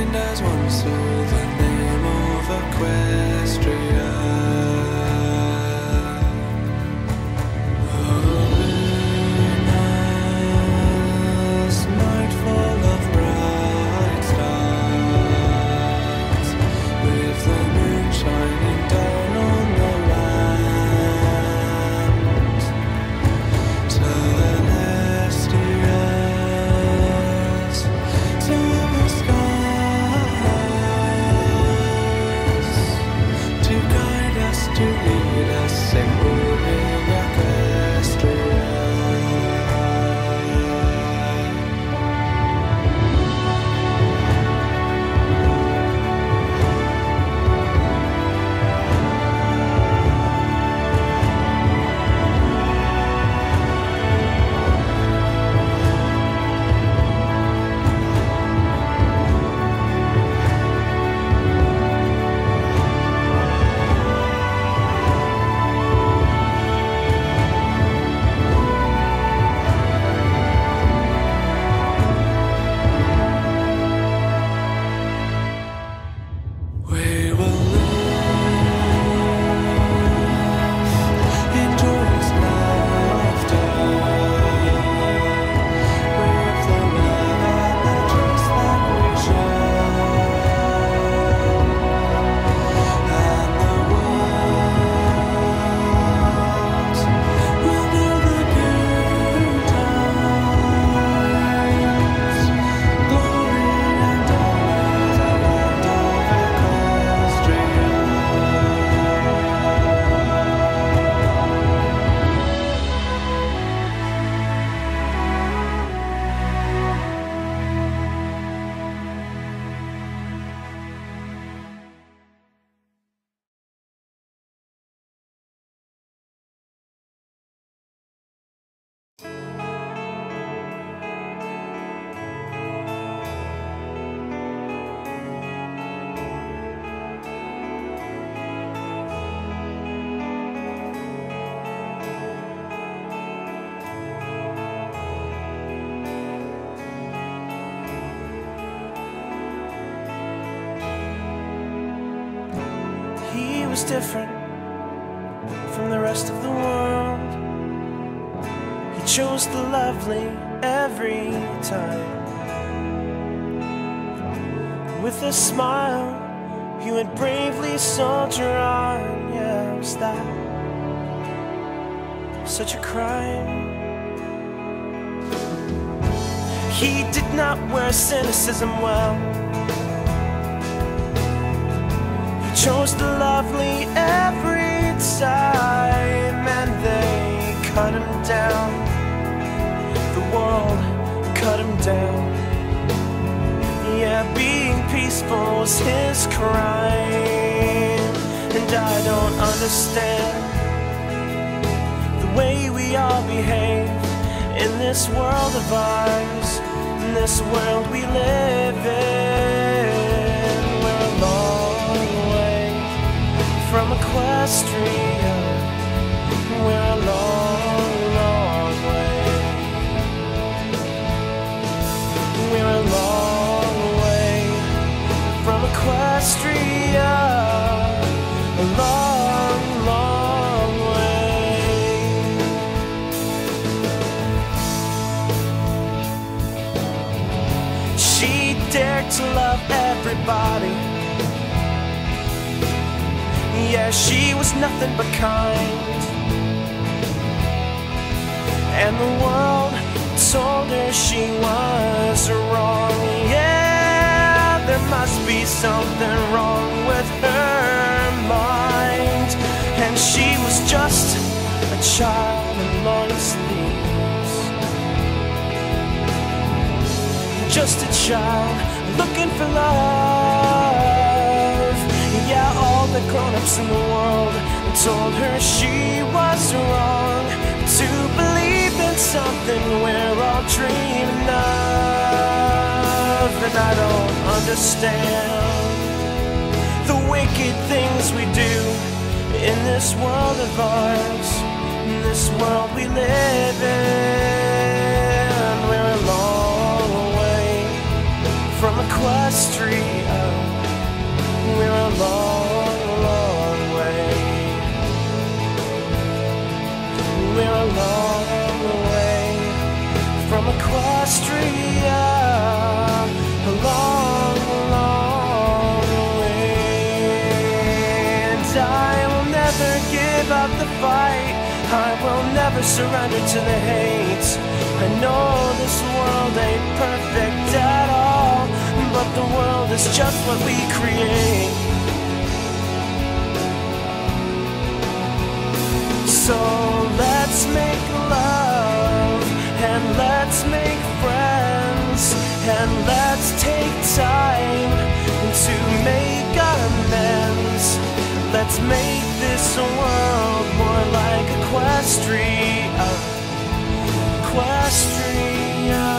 mind as one soul, the name of Equestria. Luminous night full of bright stars, with the moon shining down on the land. Celestials to the skies, to guide us, to lead us, sing moving Equestria. We will live in joyous laughter, with the love and the trust that we share, and the world will know the good times, glory and honor, the land of Equestria. He was different from the rest of the world. He chose the lovely every time. With a smile, he would bravely soldier on. Yeah, was that such a crime? He did not wear cynicism well. Chose the lovely every time, and they cut him down. The world cut him down. Yeah, being peaceful was his crime. And I don't understand the way we all behave in this world of ours, in this world we live in. We're alone from Equestria. We're a long, long way. We're a long way from Equestria. A long, long way. She dared to love everybody. Yeah, she was nothing but kind, and the world told her she was wrong. Yeah, there must be something wrong with her mind, and she was just a child in long sleeves, just a child looking for love. Yeah, all the grown-ups in the world told her she was wrong to believe in something we're all dreaming of. And I don't understand the wicked things we do in this world of ours, in this world we live in. We're a long way from a Equestria. We're a long, long way. We're a long way from Equestria. A long, long way. And I will never give up the fight. I will never surrender to the hate. I know this world ain't perfect at all, but the world is just what we create. So let's make love, and let's make friends, and let's take time to make amends. Let's make this world more like Equestria. Equestria.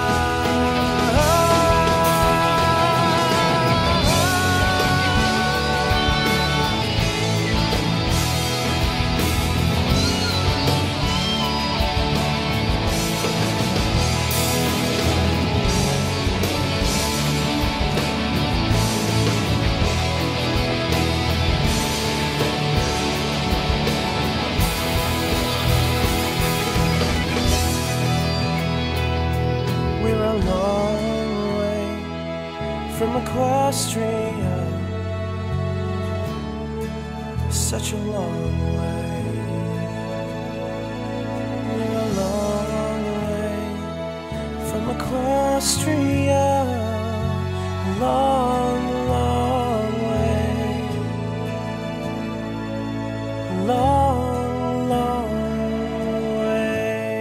From Equestria, such a long way. We're a long way from Equestria, a long, long way, a long, long way.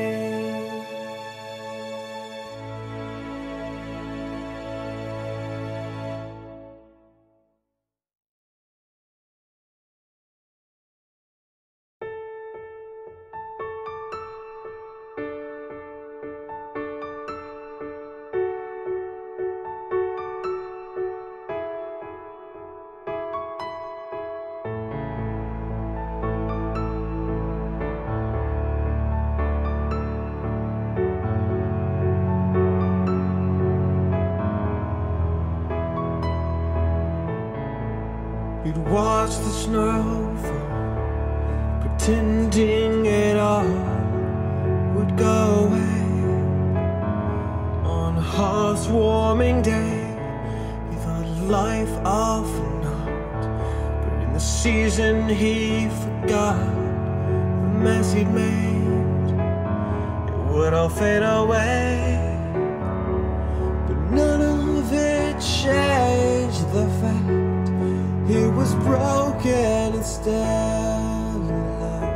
You'd watch the snow fall, pretending it all would go away. On a hearth-warming day, he thought life of not, but in the season he forgot the mess he'd made. It would all fade away, but none of it changed the fact he was broken and still alive.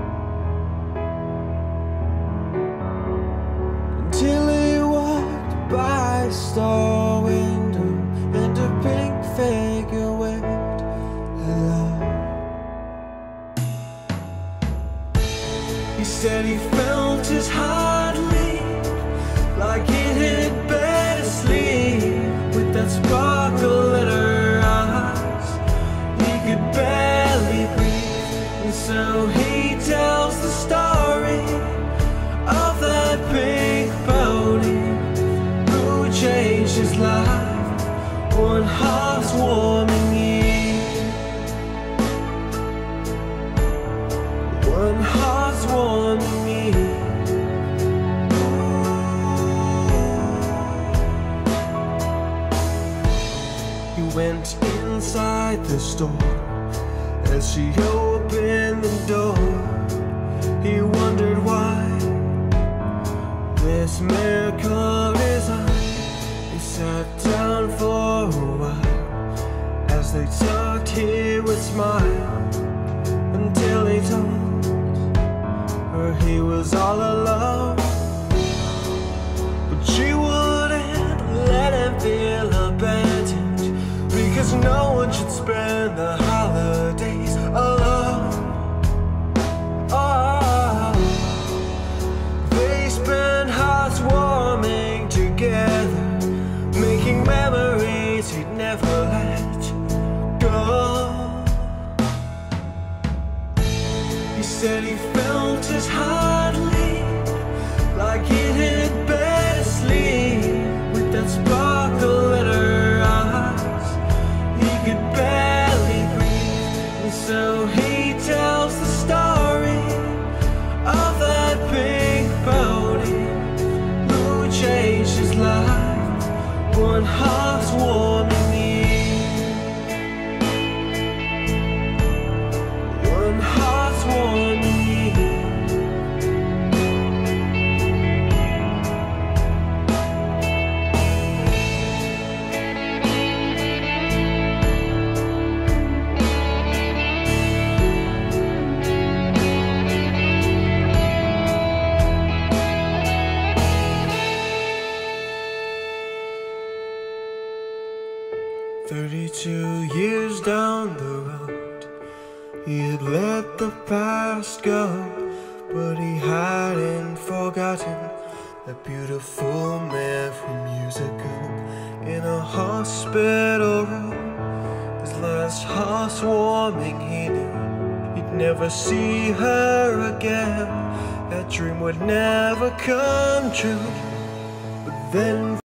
Until he walked by a store window and a pink figure waved hello. He said he felt his heart leak like it had been asleep, with that sparkle in her eyes. He could barely breathe, and so he tells the story of that pink pony who changed his life one heartwarming year. One heartwarming year. He went inside the store. As she opened the door, he wondered why this miracle designed. He sat down for a while. As they talked, he would smile until he told her he was all alone. But she wouldn't let him feel abandoned, because no one should spend the holidays alone. Oh, they spend hearts warming together, making memories he'd never let go. He said he felt his heart leak like it had been asleep, with that sparkle in her 32 years down the road, he had let the past go, but he hadn't forgotten that beautiful man from years ago. In a hospital room, his last heartwarming he knew he'd never see her again. That dream would never come true. But then